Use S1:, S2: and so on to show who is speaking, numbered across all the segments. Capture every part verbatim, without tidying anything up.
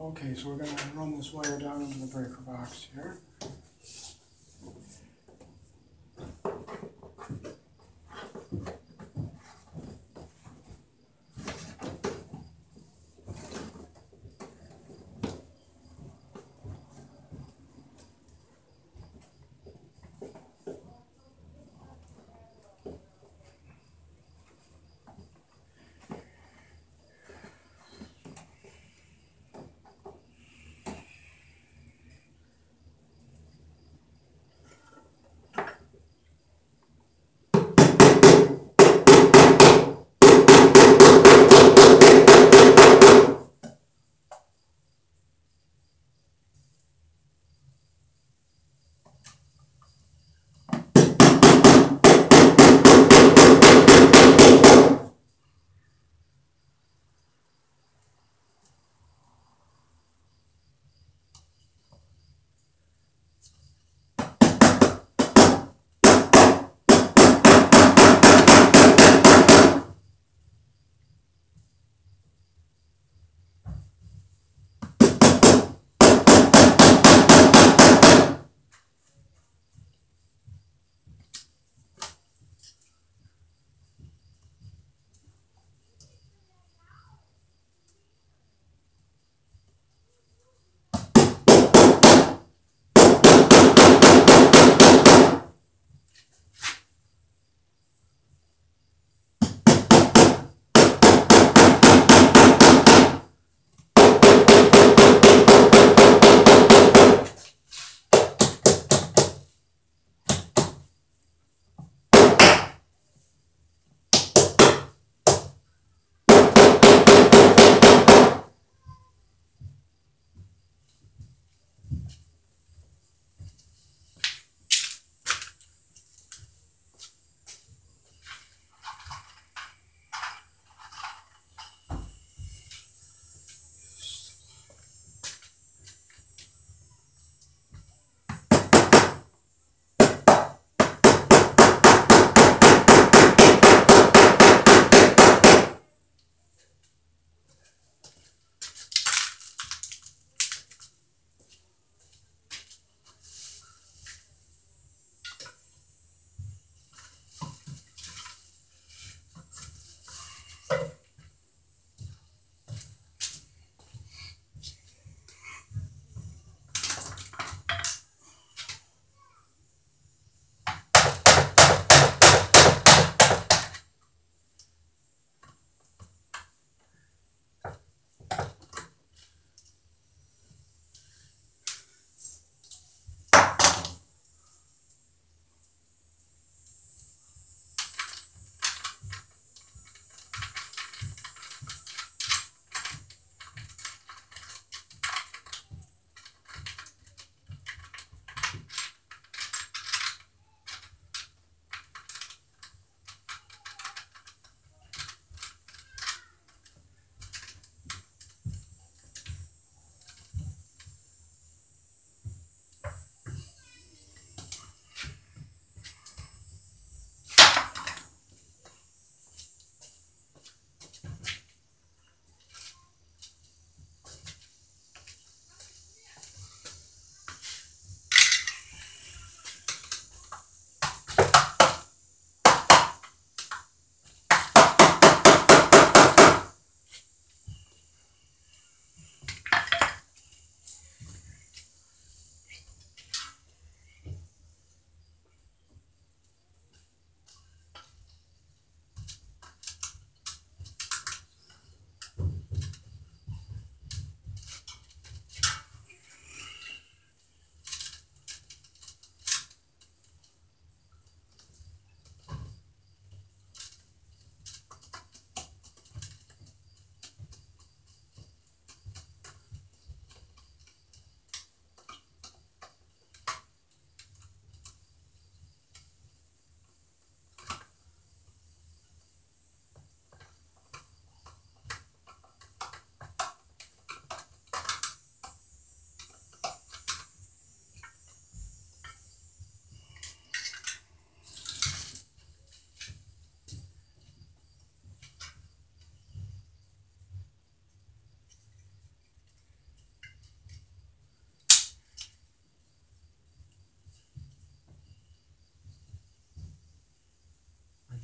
S1: Okay, so we're going to run this wire down into the breaker box here.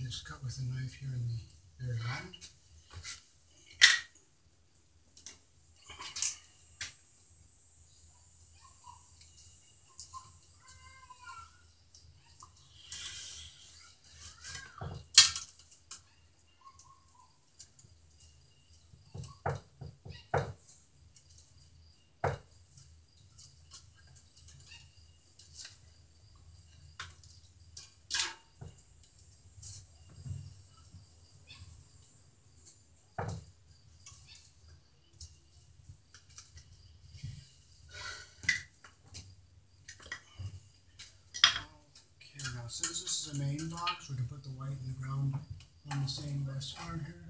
S1: just cut with a knife here in the very end. Since this is a main box, we can put the white and the ground on the same bus bar here.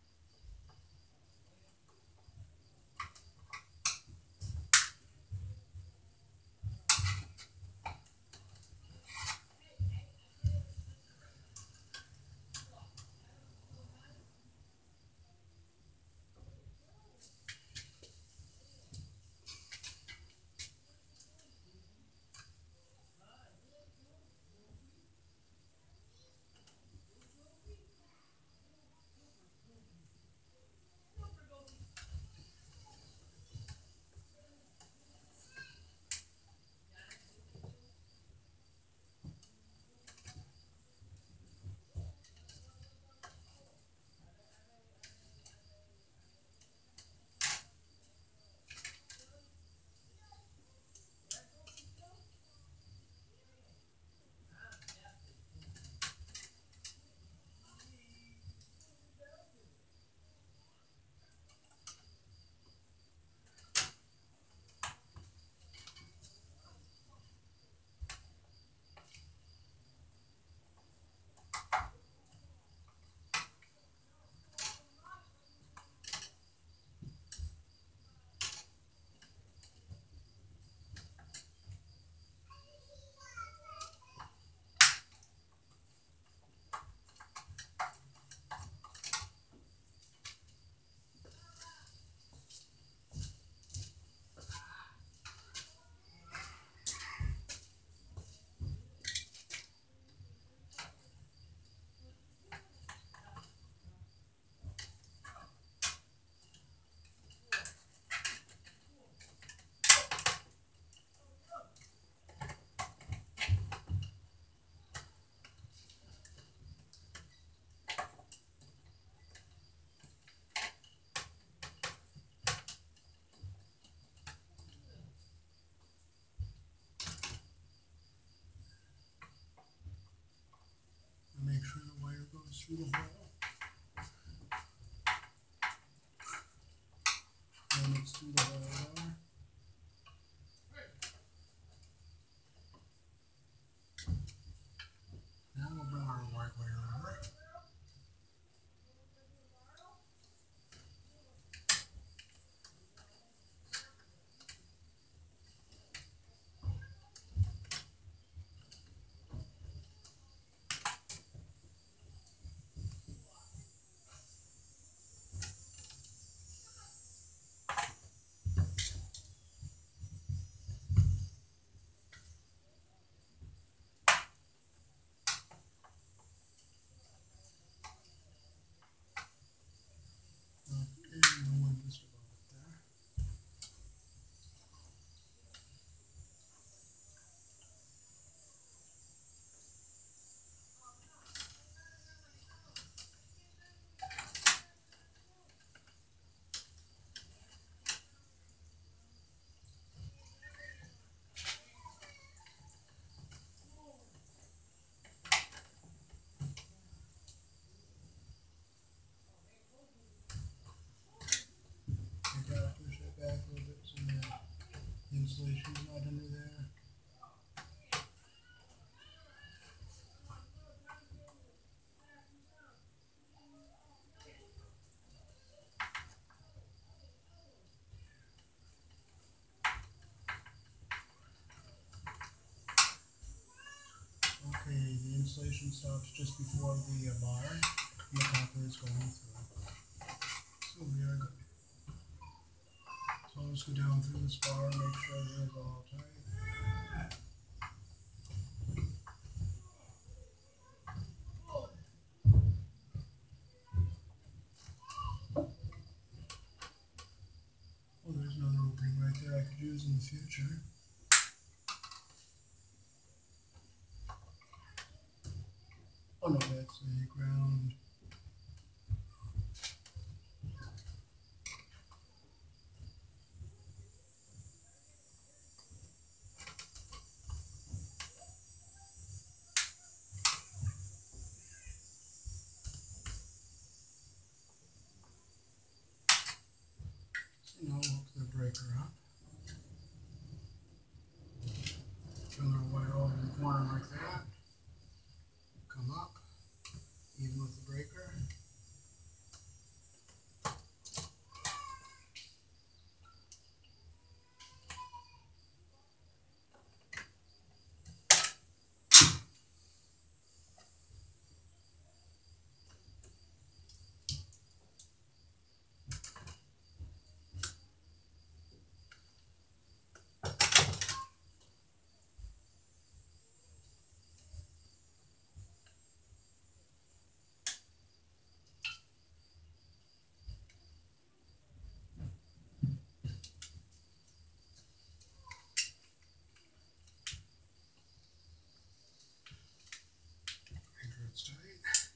S1: Make sure the wire goes through the hole. And it's through the hole there. Now we'll bring our white wire over. Insulation's not under there. Okay, the insulation stops just before the uh, bar, and the copper is going through. So we are good. So let's go down through this bar and make sure it is all tight. future. Oh no, that's the ground. So now we'll hook the breaker up. Turn our wire over in the corner like that. Come up, even with the breaker. It's tight.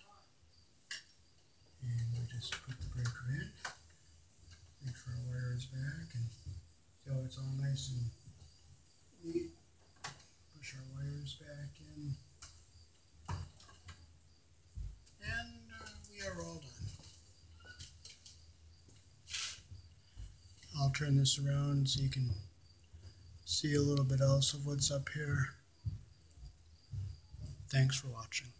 S1: And we just put the breaker in. Make sure our wire is back and see how it's all nice and neat. Push our wires back in. And uh, we are all done. I'll turn this around so you can see a little bit else of what's up here. Thanks for watching.